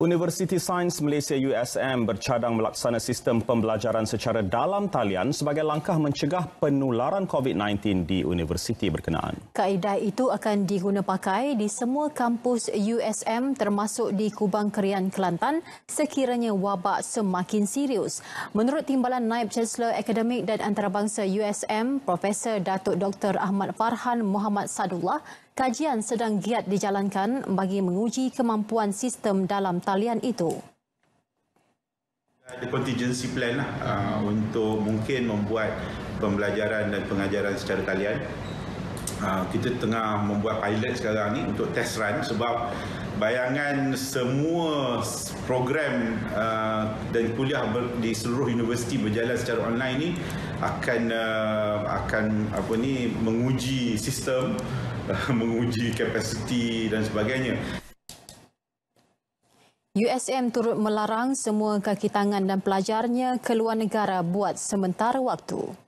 Universiti Sains Malaysia USM bercadang melaksana sistem pembelajaran secara dalam talian sebagai langkah mencegah penularan COVID-19 di universiti berkenaan. Kaedah itu akan diguna pakai di semua kampus USM termasuk di Kubang Kerian, Kelantan sekiranya wabak semakin serius. Menurut Timbalan Naib Chancellor Akademik dan Antarabangsa USM, Profesor Datuk Dr. Ahmad Farhan Muhammad Sadullah, kajian sedang giat dijalankan bagi menguji kemampuan sistem dalam talian itu. Ada contingency plan untuk mungkin membuat pembelajaran dan pengajaran secara talian. Kita tengah membuat pilot sekarang ni untuk test run sebab bayangan semua program dan kuliah di seluruh universiti berjalan secara online ni akan menguji sistem, menguji kapasiti dan sebagainya. USM turut melarang semua kaki tangan dan pelajarnya keluar negara buat sementara waktu.